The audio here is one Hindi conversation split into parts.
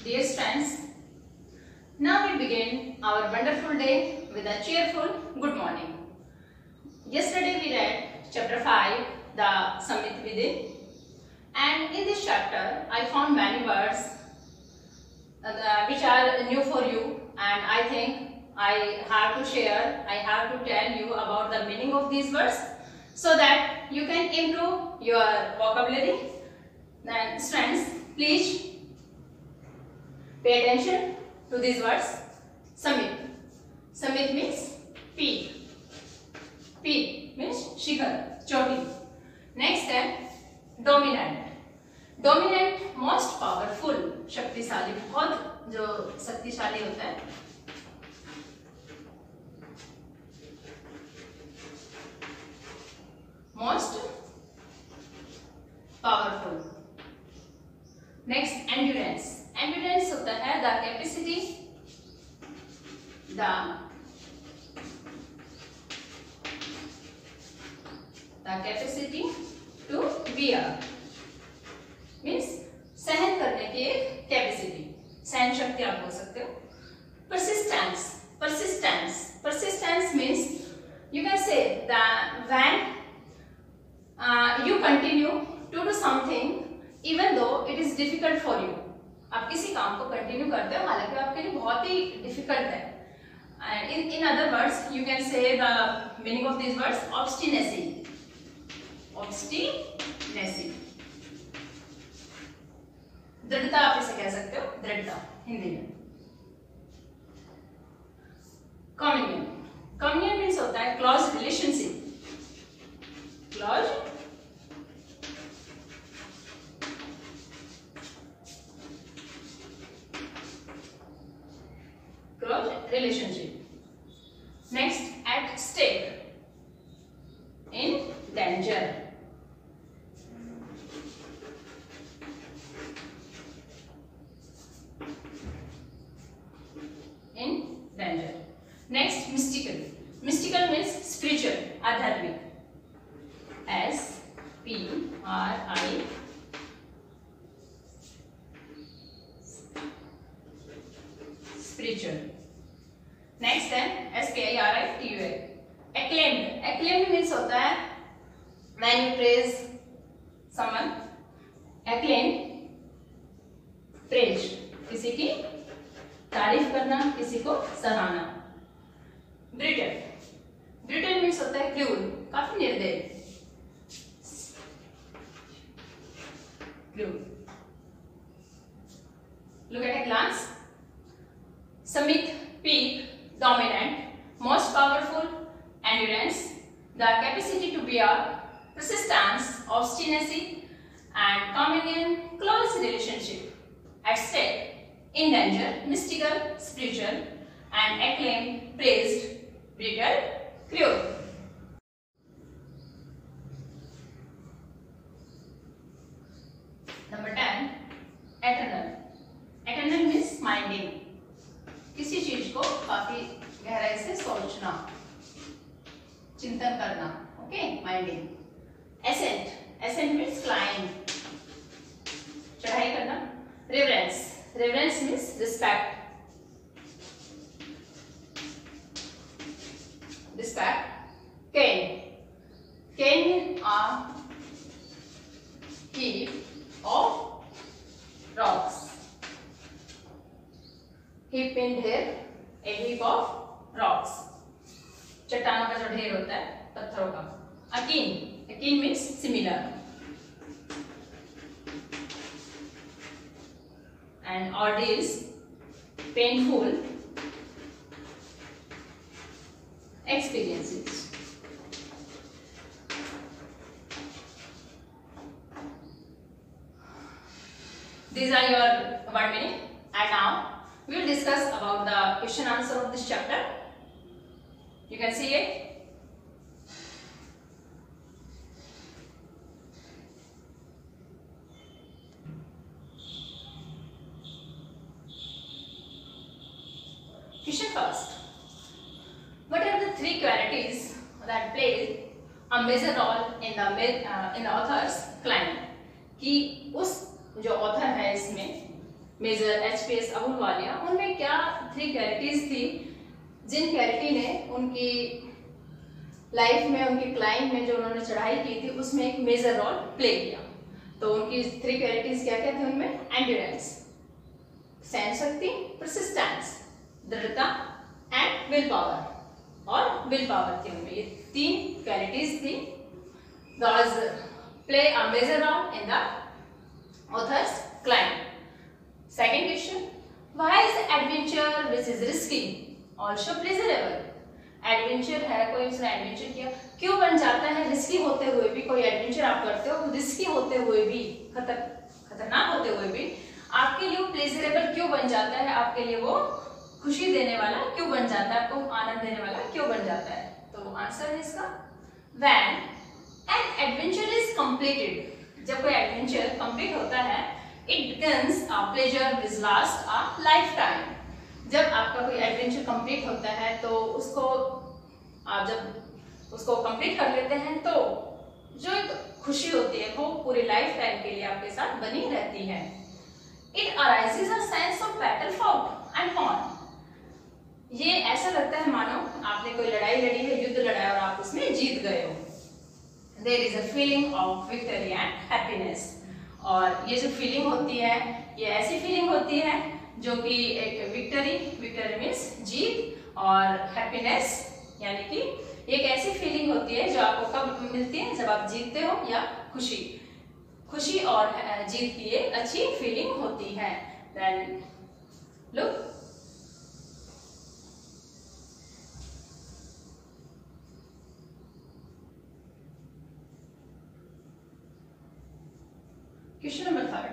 Dear friends, now we begin our wonderful day with a cheerful good morning. Yesterday we read chapter 5, the Samit Vidin, and in this chapter I found many words which are new for you, and I think I have to tell you about the meaning of these words so that you can improve your vocabulary. Then friends, please pay attention to these words. Samit. Samit means peak. Peak means shikhar, choti. Next है dominant. Dominant most powerful, शक्तिशाली, बहुत जो शक्तिशाली होता है. Most powerful. Next endurance. Endurance होता है the capacity to bear means सहन करने की एक कैपेसिटी, सहन शक्ति आप बोल सकते हो. Persistence means you can say that when you continue to do something even though it is difficult for you. आप किसी काम को कंटिन्यू करते हो हालांकि आपके लिए बहुत ही डिफिकल्ट है. In other words, you can say the meaning of these words obstinacy. दृढ़ता आप इसे कह सकते हो, दृढ़ता हिंदी में. Communion मीन्स होता है close relationship. Close relationship. Next, at stake. In danger. Next, mystical. Mystical means spiritual, adharmic. S-P-R-I. Spiritual. Next then S-P-I-R-I-T-U-L. Acclaimed. Acclaimed means होता है when you praise someone. Acclaim, praise, किसी की तारीफ करना, किसी को सराहना. Brutal means होता है cruel, काफी निर्दयी. Look at a glance. Samit, peak, dominant, most powerful, endurance, the capacity to bear, persistence, obstinacy, and communion, close relationship, at stake, in danger, mystical, spiritual, and acclaimed, praised, brittle, cruel. Number 10, eternal. Eternal means minding. किसी चीज को काफी गहराई से सोचना, चिंतन करना. Okay, minding. Ascent means climb, चढ़ाई करना. Reverence means respect. Cane are heap of rocks. Heap in ढेर, a heap of rocks. चट्टानों का जो ढेर होता है, पत्थरों का. Akin means similar. And ordeals, painful experiences. These are your word meaning, and now we will discuss about the question answer of this chapter. You can see it. Question first. What are the three qualities that play a major role in the author's climb? कि उस जो ऑथर है इसमें मेजर HPS अहलूवालिया, उनमें क्या 3 क्वालिटीज थी जिन क्वालिटी ने उनकी लाइफ में, उनकी क्लाइंब में जो उन्होंने चढ़ाई की थी उसमें एक मेजर रोल प्ले किया। तो उनकी 3 क्वालिटीज क्या क्या थी उनमें? एंड्योरेंस, सहन शक्ति, परसिस्टेंस, दृढ़ता एंड विल पावर, और विल पावर थी उनमें। ये 3 क्वालिटीज थी those play a major role in the author's climb. Second question, why is adventure which is risky also pleasurable? Adventure है, कोई उसने एडवेंचर किया, क्यों बन जाता है रिस्की होते हुए भी? कोई एडवेंचर आप करते हो रिस्की होते हुए भी, खतरनाक होते हुए भी, आपके लिए वो प्लेजरेबल क्यों बन जाता है? आपके लिए वो खुशी देने वाला क्यों बन जाता है? आपको आनंद देने वाला क्यों बन जाता है? तो आंसर है इसका when an adventure is completed, जब कोई एडवेंचर कंप्लीट होता है, it becomes a pleasure which lasts a lifetime. जब आपका कोई एडवेंचर कंप्लीट होता है तो उसको आप जब उसको कंप्लीट कर लेते हैं तो जो एक खुशी होती है वो पूरी लाइफ टाइम के लिए आपके साथ बनी रहती है। It arises a sense of battle fought and won. ये ऐसा लगता है मानो आपने कोई लड़ाई लड़ी है, युद्ध लड़ा और आप उसमें जीत गए हो। There is a feeling of victory and happiness. और ये जो फीलिंग होती है, ये ऐसी फीलिंग होती है जो कि एक विक्टरी मीन्स जीत, और हैप्पीनेस यानी कि एक ऐसी फीलिंग होती है जो आपको कब मिलती है? जब आप जीतते हो, या खुशी और जीत की एक अच्छी फीलिंग होती है। Then look, question number 3.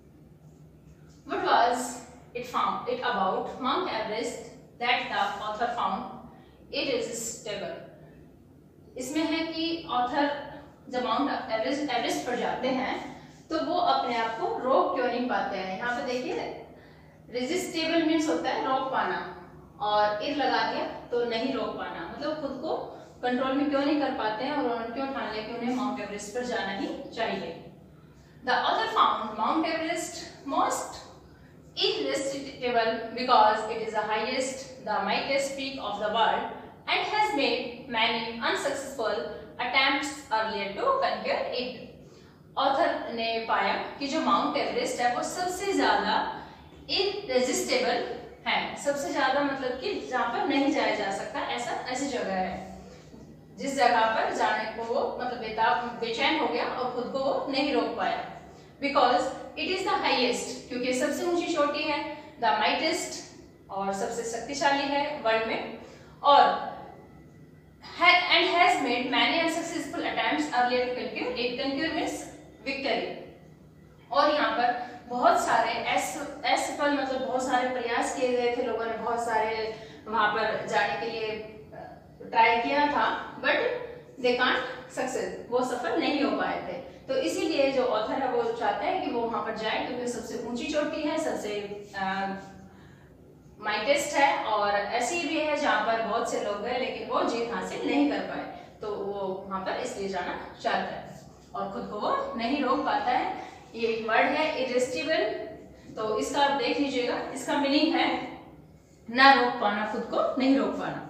What was it about Mount Everest that the author found irresistible? इसमें है कि ऑथर जब माउंट एवरेस्ट पर जाते हैं तो वो अपने आप को रोक क्यों नहीं पाते हैं? यहाँ पे देखिए, रेजिस्टेबल मीन्स होता है रोक पाना, और इर लगा दिया तो नहीं रोक पाना, मतलब खुद को कंट्रोल में क्यों नहीं कर पाते हैं और उन्होंने क्यों ठान लिया कि उन्हें माउंट एवरेस्ट पर जाना ही चाहिए। The author found Mount Everest most irresistible because it is the highest, the mightiest peak of the world and has made many unsuccessful attempts earlier to conquer it. Author ने पाया कि जो माउंट एवरेस्ट है वो सबसे ज्यादा इररेजिस्टेबल है, सबसे ज्यादा मतलब कि जहाँ पर नहीं जाया जा सकता, ऐसी जगह है जिस जगह पर जाने को वो मतलब बेचैन हो गया और खुद को वो नहीं रोक पाया। Because it is the highest, क्योंकि सबसे ऊंची चोटी है, द माइटेस्ट और सबसे शक्तिशाली है वर्ल्ड में, और and has made many unsuccessful attempts earlier to conquer it. Conquer means victory. और यहाँ पर बहुत सारे असफल मतलब बहुत सारे प्रयास किए गए थे, लोगों ने बहुत सारे वहां पर जाने के लिए ट्राई किया था, बट दे कांट सक्सेस, वो सफल नहीं हो पाए थे। तो इसीलिए जो ऑथर है वो चाहते हैं कि वो वहां पर जाए, क्योंकि सबसे ऊंची चोटी है, सबसे माइटेस्ट है, और ऐसी भी है जहाँ पर बहुत से लोग गए लेकिन वो जीत हासिल नहीं कर पाए, तो वो वहां पर इसलिए जाना चाहता है और खुद को वो नहीं रोक पाता है। ये एक वर्ड है इरेसिस्टिबल, तो इसका आप देख लीजिएगा, इसका मीनिंग है ना रोक पाना, खुद को नहीं रोक पाना।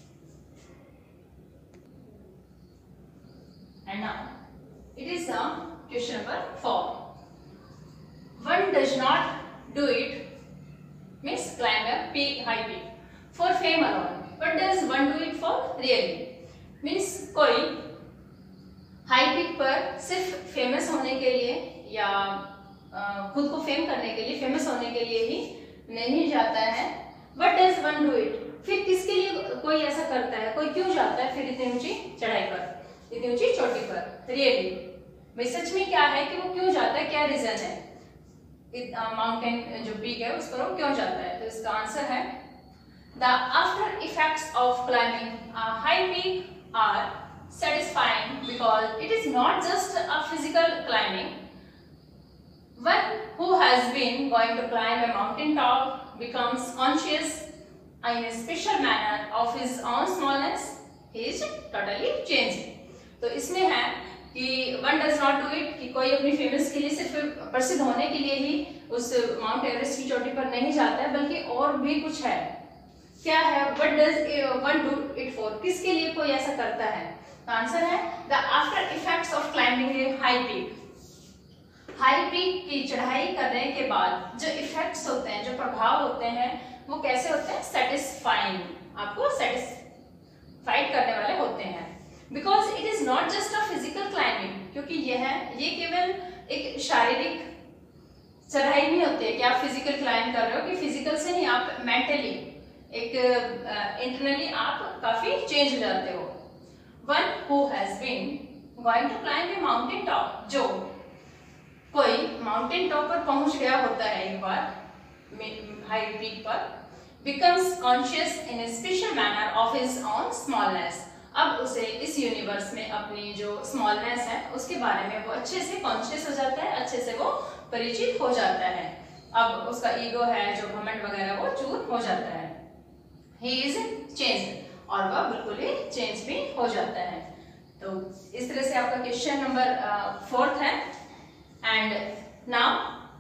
And now it is question number 4. One does not do it means climb a peak, high peak for fame alone. What does one do it for really? Means कोई हाई पीक पर सिर्फ फेमस होने के लिए या खुद को फेम करने के लिए, फेमस होने के लिए ही नहीं जाता है। What does one do it? फिर किसके लिए कोई ऐसा करता है, कोई क्यों जाता है फिर इतनी ऊंची चढ़ाई पर, इतनी ऊंची चोटी पर? रियली भाई सच में क्या है कि वो क्यों जाता है, क्या रीजन है माउंटेन जो पीक है उस पर वो क्यों जाता है? तो इसका आंसर है the after effects of climbing a high peak are satisfying because it is not just a physical climbing. One who has been going to climb a mountain top becomes conscious in a special manner of his own smallness. He is totally changing. तो इसमें है कि one does not do it, कि कोई अपनी फेमस के लिए सिर्फ प्रसिद्ध होने के लिए ही उस माउंट एवरेस्ट की चोटी पर नहीं जाता है, बल्कि और भी कुछ है। क्या है? What does one do it for, किसके लिए कोई ऐसा करता है? तो आंसर है the after effects of climbing a high peak. High peak की चढ़ाई करने के बाद जो इफेक्ट्स होते हैं, जो प्रभाव होते हैं, वो कैसे होते हैं? सेटिस्फाइंग, आपको सेटिस्फाइड करने वाले होते हैं। Because it is not just a physical climbing, क्योंकि ये केवल एक शारीरिक चढ़ाई नहीं होती है कि आप फिजिकल क्लाइंब कर रहे हो, कि फिजिकल से नहीं, आप मेंटली एक इंटरनली आप काफी चेंज हो जाते हो। One who has been going to climb a mountain top, जो कोई माउंटेन टॉप पर पहुंच गया होता है एक बार हाई पीक पर, becomes conscious in a special manner of his own smallness. अब उसे इस यूनिवर्स में अपनी जो स्मॉलनेस है उसके बारे में वो अच्छे से कॉन्शियस हो जाता है, अच्छे से वो परिचित हो जाता है। अब उसका ईगो है, जो घमंड वगैरह, वो चूर हो जाता है। He is changed, और वह बिल्कुल ही चेंज भी हो जाता है। तो इस तरह से आपका क्वेश्चन नंबर 4 है। And now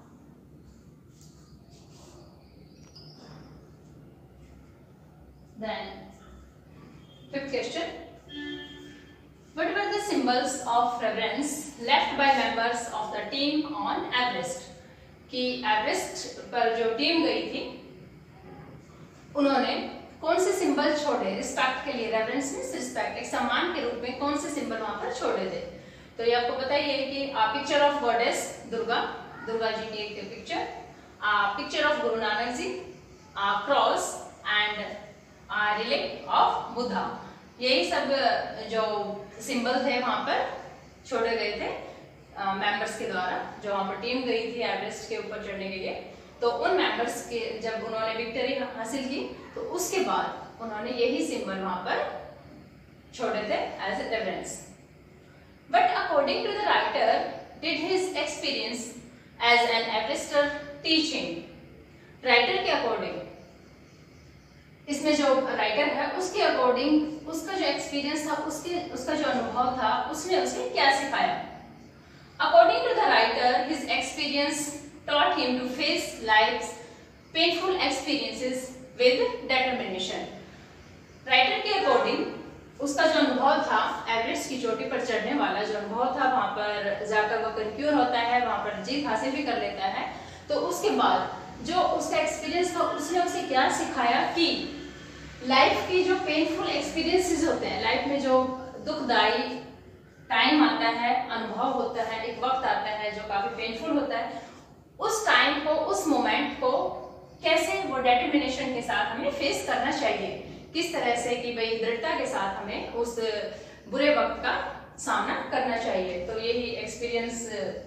then 5th question, what were the symbols of reverence left by members of the team on Everest? कि एवरेस्ट पर जो टीम गई थी उन्होंने कौन से सिंबल छोड़े रिस्पेक्ट के लिए? रेवरेंस मींस रिस्पेक्ट, एक सम्मान के रूप में कौन से सिंबल वहां पर छोड़े थे? तो ये आपको पता ही है कि picture of goddess Durga ji की एक picture, picture of Guru Nanak ji, cross and relic of Buddha, यही सब जो सिंबल थे वहां पर छोड़े गए थे मेंबर्स के द्वारा, जो वहां पर टीम गई थी एवरेस्ट के ऊपर चढ़ने के लिए। तो उन मेंबर्स के जब उन्होंने विक्ट्री हासिल की तो उसके बाद उन्होंने यही सिंबल वहां पर छोड़े थे as a reference. But according to the writer, did his experience as an Everester teaching? Writer के अकॉर्डिंग, इसमें जो राइटर है उसके अकॉर्डिंग, उसका जो एक्सपीरियंस था, उसका जो अनुभव था, उसने उसे क्या सिखाया? According to the writer, his experience taught him to face life's painful experiences with determination. Writer के अकॉर्डिंग उसका जो अनुभव था एवरेस्ट की चोटी पर चढ़ने वाला, जो अनुभव था, वहां पर जाकर वो कंक्यूर होता है, वहां पर जीत हासिल भी कर लेता है। तो उसके बाद जो उसका एक्सपीरियंस था, उसने उसे क्या सिखाया कि लाइफ की जो पेनफुल एक्सपीरियंसेस होते हैं, लाइफ में जो दुखदायी टाइम आता है, अनुभव होता है, एक वक्त आता है जो काफी पेनफुल होता है, उस टाइम को, उस मोमेंट को कैसे वो डिटर्मिनेशन के साथ हमें फेस करना चाहिए, किस तरह से कि भाई दृढ़ता के साथ हमें उस बुरे वक्त का सामना करना चाहिए। तो यही एक्सपीरियंस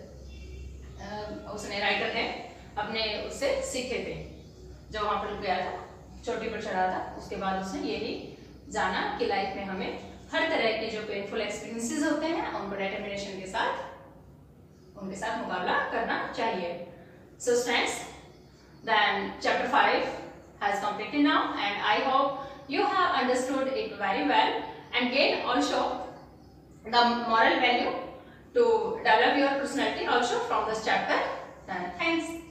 उसने राइटर ने अपने उससे सीखे थे, जब वहां पर गया था, चोटी पर चढ़ा था, उसके बाद उसने यही जाना कि लाइफ में हमें हर तरह के जो पेनफुल एक्सपीरियंसेस होते हैं उनको डिटर्मिनेशन के साथ उनके साथ मुकाबला करना चाहिए। So students, then chapter 5 has completed now, and I hope you have understood it very well and gained also the moral value to develop your personality also from this chapter. Thanks.